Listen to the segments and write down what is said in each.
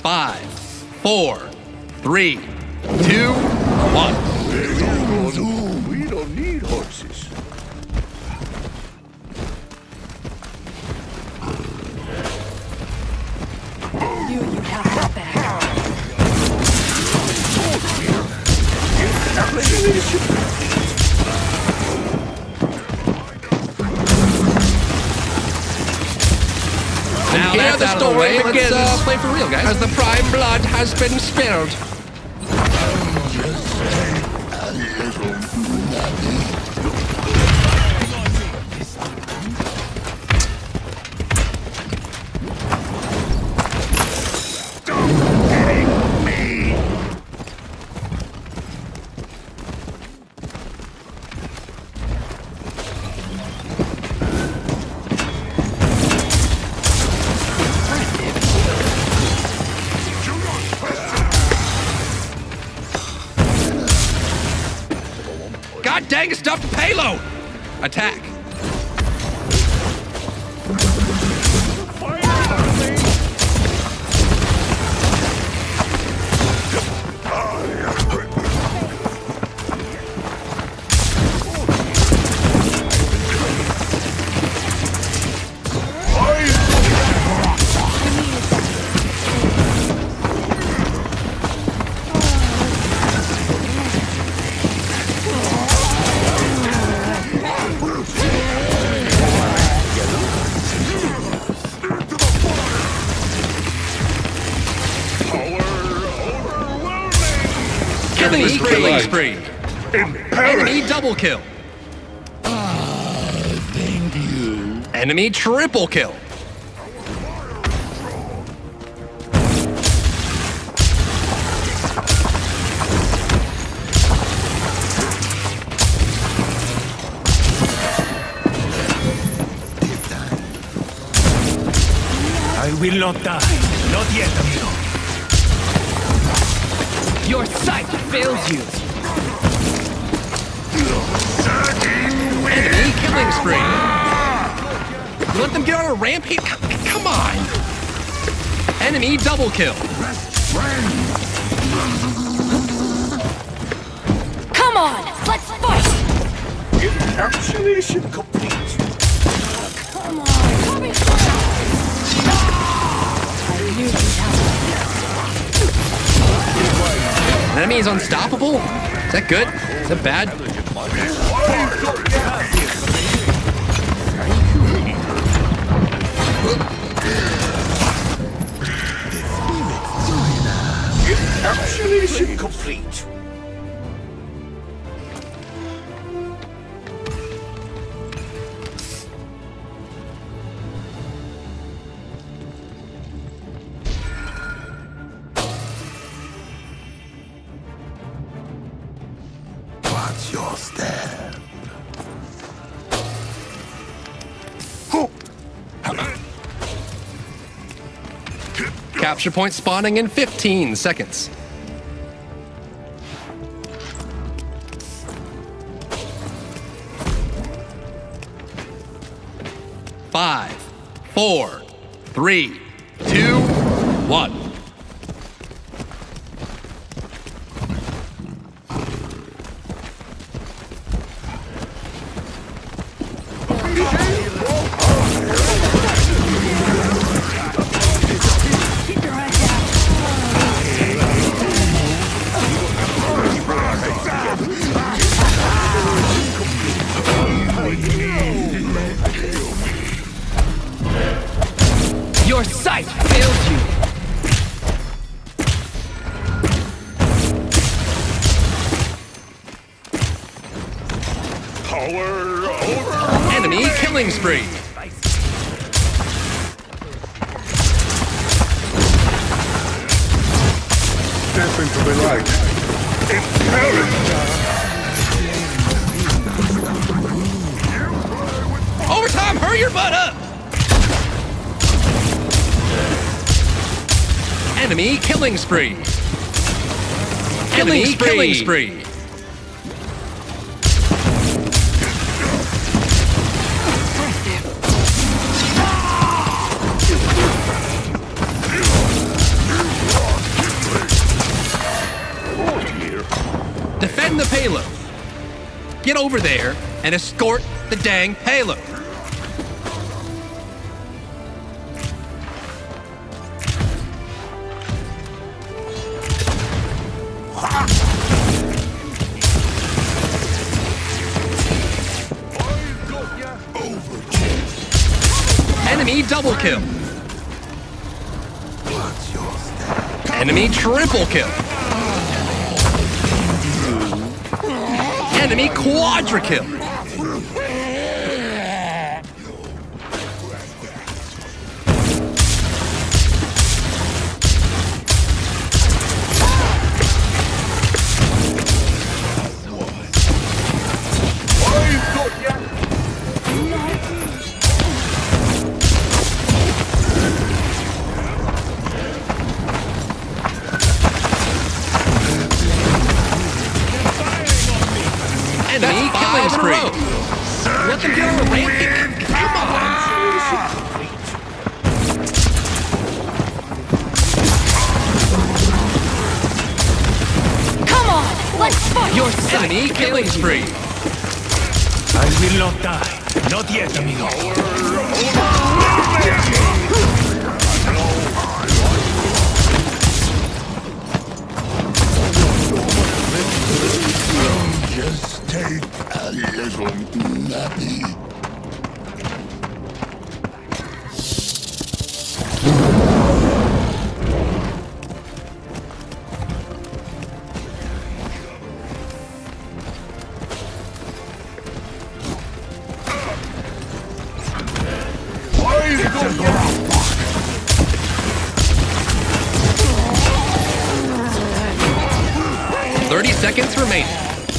5, 4, 3, 2, 1. We don't need horses. You have my back. Now Here that's the out of the story way. begins. Let's play for real, guys. As the prime blood has been spilled. God dang, stuffed payload! Attack. Enemy killing spree. Enemy double kill. Thank you. Enemy triple kill. I will not die. Not yet, amigo. Your sight fails you. Enemy killing spree. You let them get on a rampage? Come on. Enemy double kill. Come on, let's fight! Encapsulation complete. Come on, coming through! I knew you'd have Enemy is unstoppable? Is that good? Is that bad? Encapsulation complete. Watch your step. Capture point spawning in 15 seconds. Five, 4, 3, 2, 1. Keep your head down. Your sight fails you. Power over. Enemy killing spree. Step into the light. Overtime, hurry your butt up! Enemy killing spree. Enemy killing spree. get over there and escort the dang payload. Enemy double kill. Enemy triple kill. Enemy quadra kill. Enemy killing spree. Let them get on a rampage. Come on. Come on, let's fight! Your Enemy killing spree. I will not die. Not yet, amigo. Just take a little nappy. Seconds remaining.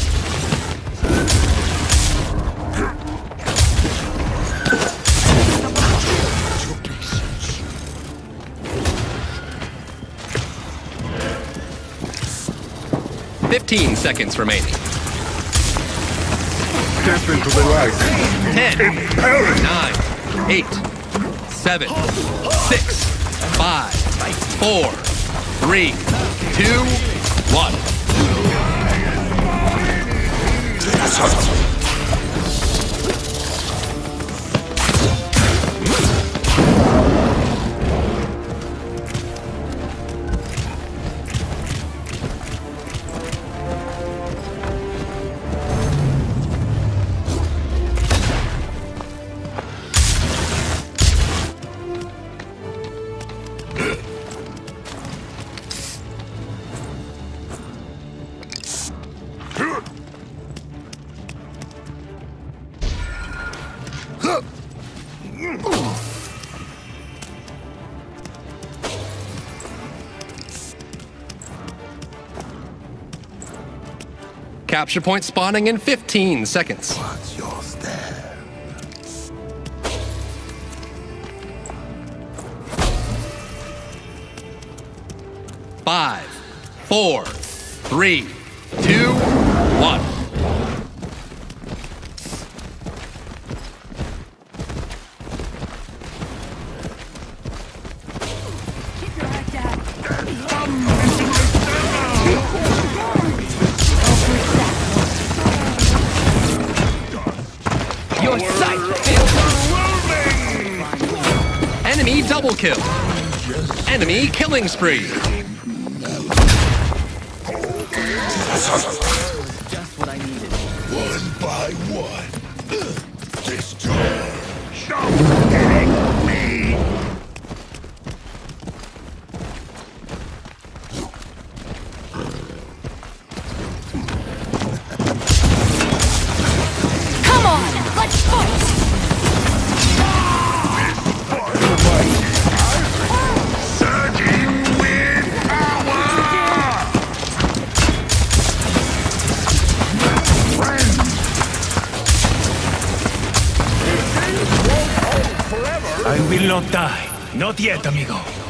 Seconds remaining. Step into the light. 10, 9, 8, 7, 6, 5, 4, 3, 2, 1. Capture point spawning in 15 seconds. What's your stand? 5, 4, 3, 2, 1. Keep your head down. Your sight fails you. Enemy double kill. Enemy killing spree. Just what I needed. One by one. Destroy. Stop kidding me. Come on, let's fight! Surging with power. I will not die. Not yet, amigo.